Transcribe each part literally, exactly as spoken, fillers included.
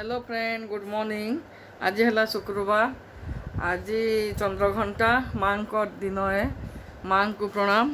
Hello friend, good morning. आज है शुक्रवार। आज चंद्रघंटा माँ को दिन है। माँ को प्रणाम।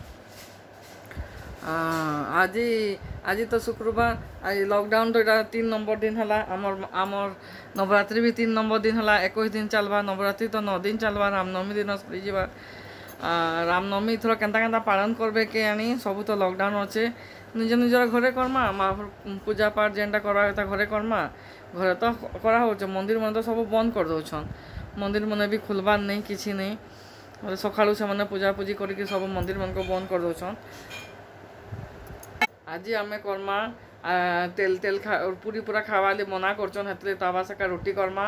आज आज तो शुक्रवार। आज लॉकडाउन तो यहाँ तीन नंबर दिन है। आमर आमर नवरात्रि भी तीन नंबर दिन है। एक दिन चलवा नवरात्रि तो नौ दिन चलवा। रामनवमी दिन सरीजा। रामनवमी थोड़ा केन्ता केन्ता पालन करबे के आनी सब तो लॉकडाउन अच्छे। निज निजर घरे करमा माँ पूजा पाठ जेनटा करवा कथा घरे करमा। घरे तो करा हो मंदिर मन तो सब बंद कर दौन। मंदिर मन भी खुलबार नहीं किसी नहीं। सकाळु से मैंने पूजा पूजी करके सब मंदिर मन को बंद कर दौन। आज आम करमा तेल तेल खा पूरी पूरा खावा मना कर तावा सका रोटी करमा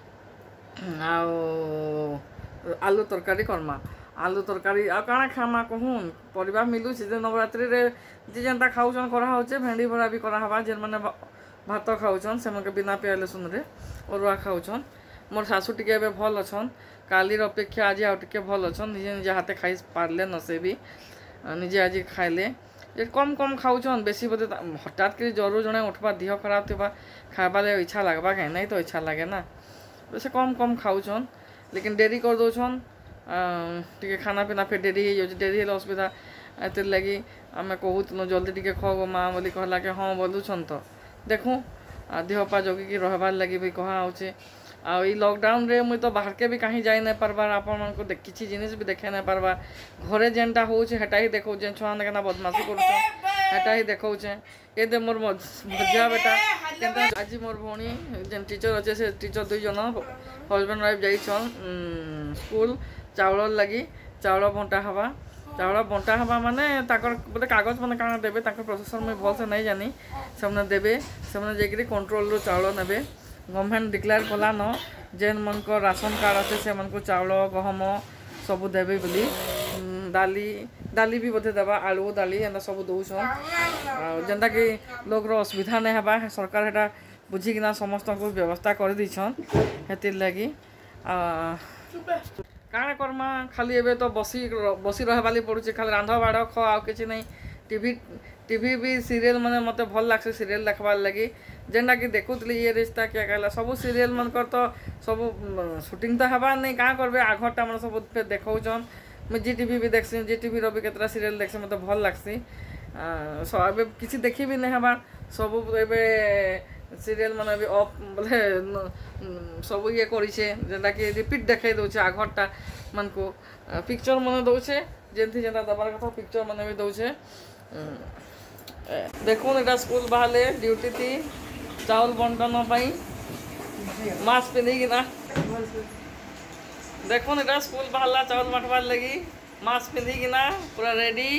आलू तरकारी करमा। आलू तरकारी आ काଣା खामा कहून परिबा मिलू जे नवरात्रि रे जे जनता खाऊन कराहे। भेंडी भरा भी करावा। जेन मैंने भात खाऊन से बिना पियाज लसुन रे अरुआ खाऊन। मोर शाशु टिके भल अच्छन। कालीर अपेक्षा आज आउ भल अच्छन। निजे निजे हाथे खाई पार्ले न से भी निजे आज खाइले जे कम कम खाऊन। बेसी बोधे हठात कर जरूर जड़े उठवा देह खराब थी खावा इच्छा लगवा कहीं नहीं तो इच्छा लगे ना। वैसे कम कम खाऊन लेकिन डेरी कर दौन। टे खाना पीना फिर डेरी हो डेरी है असुविधा ए लगी आम कहूँ जल्दी टे खो माँ बोली कहला कि हाँ बोलुन तो देखूँ देह पा जगिकी रहबार लगी भी कहे। आ लॉकडाउन रे मुई तो बाहर के भी कहीं जाई नहीं पार्बार। आपण मन को किसी जिनिस भी देखे नहीं पार्बार। घरे जेनटा होटा ही देखो जे छुआ ने केना बदमाशी करा ही देखौचे। ये दे मोर मजा बेटा आज मोर भौणी जेन टीचर अच्छे से टीचर दुई जन हजबैंड वाइफ जाइछन स्कूल चाउल लगी चाउल बंटा हवा। चाउल बंटा हवा माने ताकर बोले कागज मैंने काना देवे प्रोसेसन मुझे भल से नहीं जानी से देवे से जाकि कंट्रोल रो चाउल नेबे। गवर्नमेंट डिक्लेयर कला न जेन मन को राशन कार्ड अच्छे से मन को चाउल गहम सब देवे बोली। दाली दाली भी बोधे देवा आलू दाली एंता सब दौन जेनता कि लोग असुविधा नहीं हवा। सरकार हेटा बुझिकिना समस्त को व्यवस्था कर दीछन। हेतिर लगी काण करमा खाली एबे तो बसी बसी रहबाली पड़ुचे। खाली रांध बाड़ ख आ कि नहीं। टीवी टीवी भी सीरियल मैंने मत भल लगे सीरियल देखबार लगी जेनटा कि देखुली ये रिश्ता क्या कहला सब सीरियल मन कर तो सब शूटिंग तो हबार नहीं क्या करबे आघरटा मैंने सब फिर देखौन। मुझे जी टीवी भी देखसी जी टीवी री केतरा सीरियल देखसी मत भल लगसी। सब किसी देखी भी नहीं हबार सब ए सीरियल मैंने भी अफ बोले सब ये करा कि रिपीट देखे दौचे आघरटा मन को पिक्चर मन दौचे जेनथी जेनता दबार कथा पिक्चर मैंने भी दौचे। देखुन एटा स्कूल बाहर ड्यूटी थी चाउल बंटन मास्क पिंधिकिना देखुन एटा स्कूल बाहर चाउल बांटबार लगी मास्क पिंधिकिना पूरा रेडी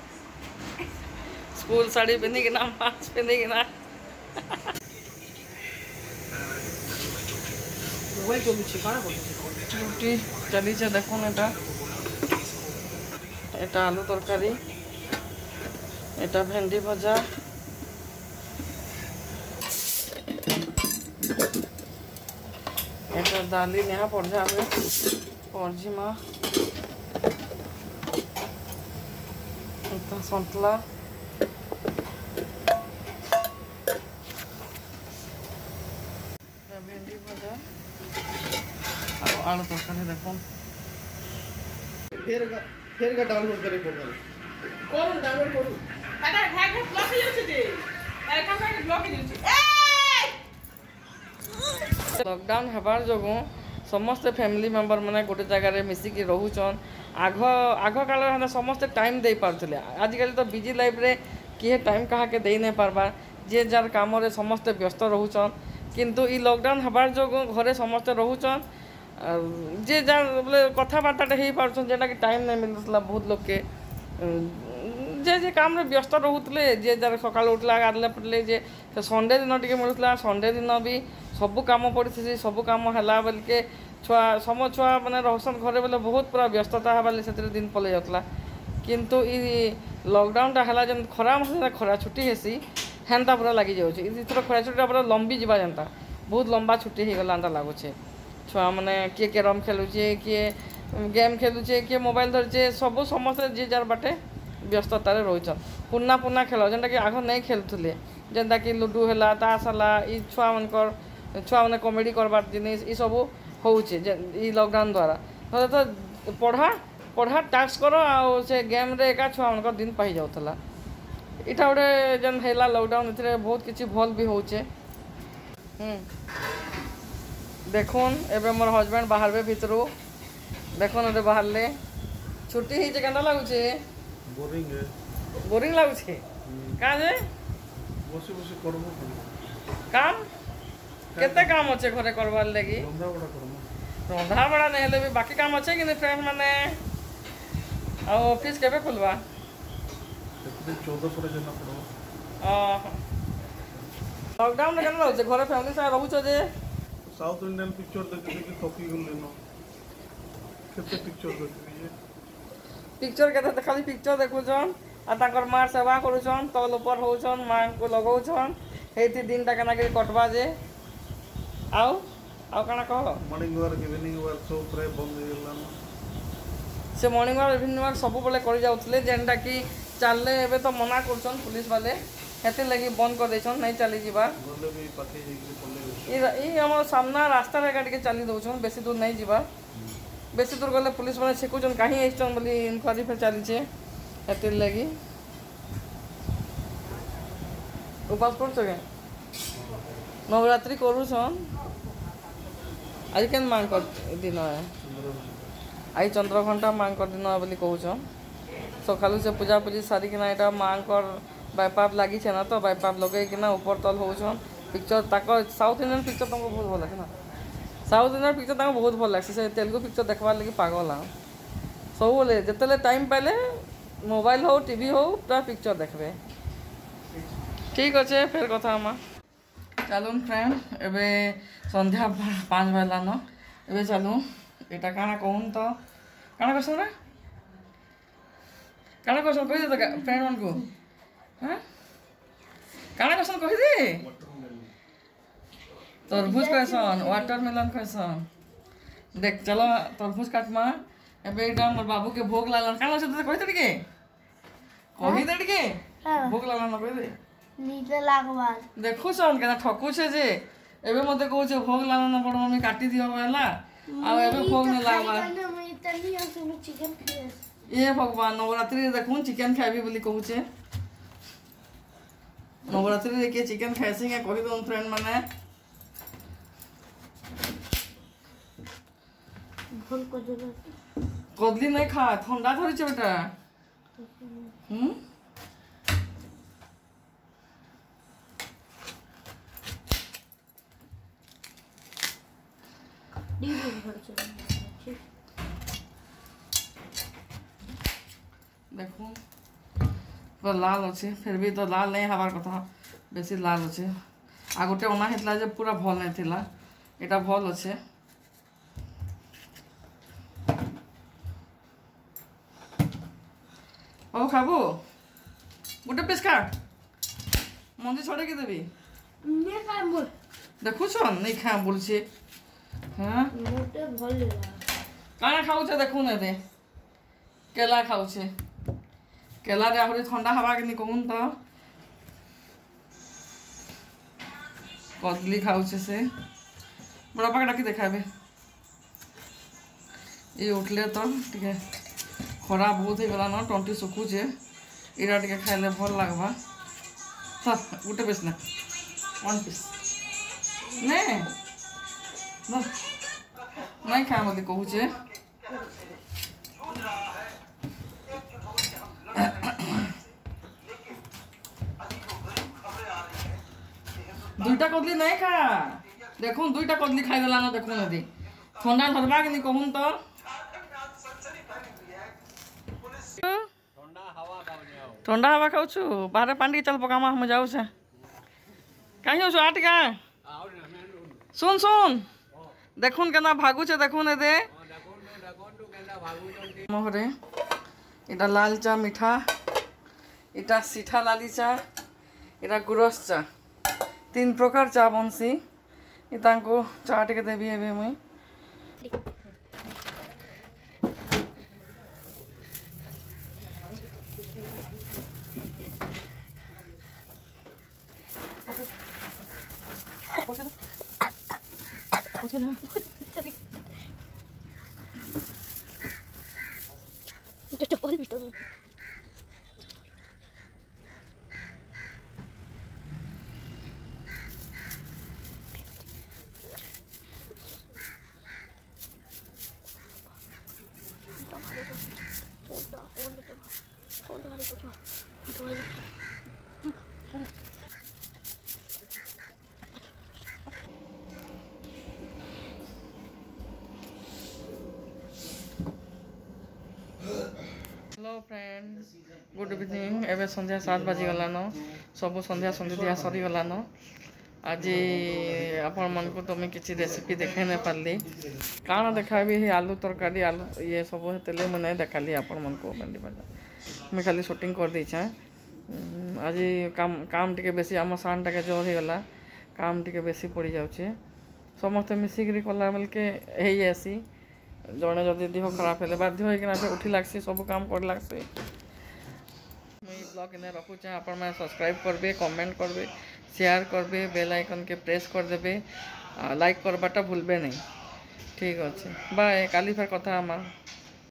स्कूल साड़ी पिंधिकिना मास्क पिंधिकिना ड्यूटी चली देखुन एटा एटा आलू तरकारी एटा भेंडी भजा एटा दाली नेहा पड़जा हुए पड़जीमा एटा सन्तला भेंडी भजा आलू तरकारी देखो फिर फिर का डाउनलोड करे पड़ल कौन डाउनलोड करू अरे हैक ब्लॉक ही होछि दे अरे काम का ब्लॉक ही होछि लॉकडाउन हबार जगो समस्त फैमिली मेंबर माने गोटे जगह रे मिसिकी रहउछन। आग आग काल रे समस्त टाइम दे पारथले। आजिकल तो बिजी लाइफ रे किए टाइम कहा के दे नहीं पारबा जे जार काम रे समस्त व्यस्त रहउछन। किंतु ई लॉकडाउन हबार जगो घरे समस्त रहउछन जे जार बोले कथबार्ता हो पार्छन जेटा कि टाइम नहीं मिलता बहुत लोग के जे जे काम रे व्यस्त रोते जे जार सका उठला गाधला पड़े जे संडे दिन टे मिलूला संडे दिन भी सबू कम पड़ी सबू कम है बोल के छुआ सम छुआ मैंने रहसन घरे बोले बहुत पूरा व्यस्तता है बोले से दिन पलि जाता। किंतु ई लॉकडाउनटा है जन खरा मास खरा छुट्टी हेसी हेन्ता पूरा लगी जाऊँगी। थोड़ा खरा छुट्टी पूरा लंबी जावा जनता बहुत लंबा छुट्टी हो गला लगुचे। छुआ मैंने किए कैरम खेलुचे किए गेम खेलुचे किए मोबाइल धरचे सब समस्त जे जार बाटे व्यस्ततार रोचन। पुना पुना खेल जेनटा कि आग नहीं खेलुले जेनता कि लुडु है ताश है ई छुआ मनकर छुआ मैंने कॉमेडी करवार जिनिस ये सब होचे ई लॉकडाउन द्वारा नले तो पढ़ा पढ़ा टास्क कर आ से गेम रे एका छुआ मन दिन पाई जाउथला इटा गोटे जेन हैला लॉकडाउन इतरे बहुत किसी भल भी होचे। हम्म देखुन एबे मोर हस्बैंड बाहर भितरू देखुन एबे बाहर ले छुट्टी ही केना लागुचे बोरिंग है बोरिंग लागुचे का जे बसी बसी करबो काम केते काम अच्छे घरे करवार लगी रंधा बड़ा करबो रंधा बड़ा नहीं हेले भी बाकी काम अच्छे कि नहीं फ्रेंड माने आ ऑफिस केबे खुलवा एते चौदह पर जेना पड़ो आ लॉकडाउन में केना होचे घरे फैमिली साथ रहउछो जे साउथ इंडियन पिक्चर देख देख थकी गेल लेनो केते पिक्चर देख लिए पिक्चर केते त खाली पिक्चर देखुछन आ ताकर मार सेवा करूछन तल ऊपर होछन मां को लगाउछन हेती दिन ता केना के कटवा जे आओ आओ काना कह मॉर्निंग वर्क इवनिंग वर्क सब प्राय बंद हो गेलानो से मॉर्निंग वर्क इवनिंग वर्क सब बेले करि जाउथले जेनटा कि चलले एबे तो मना करछन पुलिस वाले हेती लगी बंद कर देछन नहीं चली जीवा बोले भी पाके जेकी पल्ले ई ई हमर सामना रास्ता रे गाड़ी के चली दउछन बेसी दूर नहीं जीवा बेसी दूर गले पुलिस वाले छेकुछन काहे एस्टन बोली इनक्वायरी फेर चली छे हेती लगी उपास करछो के नवरात्रि करूछन आज केन मांग कर दिन है आई चंद्रघंटा मांग कर दिन बोली कहूछन सकालू से पूजा पूजी सारी किना एटा मांग कर बायपाप लगी छे ना तो बायपाप लगे किना ऊपर तल होछन पिक्चर ताको साउथ इंडियन पिक्चर तुमको बहुत भल लागे ना साउथ इंडियन पिक्चर ताको बहुत भल लागे से तेलुगु पिक्चर देखबार लगी पागल हां सब बोले जतले टाइम पाइले मोबाइल हो टीवी हो ता पिक्चर देखबे ठीक अच्छे फिर कथा हमा चलून फ्रेंड एबे संध्या पाँच बजलान एबे चलू एटा काना कहून तो काना करसन रे काना करसन कहि दे तो फ्रेंड मन को हां काना करसन कहि दे तरबूज कहसन वाटरमेलन कहसन देख चलो तरबूज काटमा एबे एटा मोर बाबू के भोग लालन काना से तो कहि दे के कहि दे के भोग लालन कहि दे नीचे लागवाल देखु सन केना ठकु छे जे एबे मते कहू छे भोग लालन बड़ मम्मी काटी दियो होला आ एबे भोग न लागवा मैं इतनी हम चिकन खाए ए भगवान नवरात्रि रे देखुन चिकन खाबी बोली कहू छे नवरात्रि रे के चिकन खाइसे के कहि दन फ्रेंड माने भूल को दे कदली नहीं खा ठंडा धरि छे बेटा हम देखो तो लाल अच्छे फिर भी तो लाल नहीं हबार कथा बेसी लाल अच्छे आ गोटे ओना हेतला जे पूरा भल नहीं थिला एटा भल अच्छे ओ खाबो गोटे पीस खा मंदी छोड़े के देबी मैं खाए मोर देखु छन नहीं खा बोल छे हां मोटे भल लगा काना खाऊ छे देखु ने दे केला खाऊ छे केला रे आहुरी ठंडा हवा के नि कहून तो कदली खाऊ छे से बड़ा पाका डाकी देखाबे ये उठले तो ठीक है खरा बहुत ही गला ना टंटी सुखु छे इरा टिके खाइले भल लागबा हा उठे पीस ना वन पीस ने ना नहीं खा मत कहू छे दुईटा कदली नहीं खा देखो दुईटा कदली खाई देला ना देखो नदी ठंडा धरबा के नहीं कहून तो ठंडा हवा खाऊ छु बाहर पानी चल पकामा हम जाऊ से कहीं हो आट का सुन सुन देखुन केना भागू छे देखुन ए दे मोहरे इटा लाल चा मीठा इटा सीठा लाली चा इटा गुरस चा तीन प्रकार चा बनसी इतांको चा टिके देबी एबे मुई चप्पल भी तो हेलो फ्रेंड गुड इवनिंग एवं संध्या सात बाजी गलान सब संध्या संध्या दिया सरी गलान आज आपण मन को तो मुझे किसी रेसिपी देखाई नहीं पार्ली काण देखाबी आलू तरकारी आलू ये सब होते मुझे देखाली आपण मन को भेंडी भाजा मुझे खाली शूटिंग कर देछे आज काम काम टिके बेसी आम सान टाके जोर हो गला काम टिके बेसी पड़ी जाउछे समस्त मिसिक कला बेल के हे आसी जड़े जदि देह खराब हेले बाध्य होइकिना फिर उठी लागसी सब काम कर लागसी मुई ब्लॉग इने रखुचे आपण मैं सब्सक्राइब करबे कमेंट करबे शेयर करबे बेल आइकन के प्रेस कर देबे लाइक करबाटा भूलबे नहीं ठीक अच्छे बाय काली फिर कथा हमार।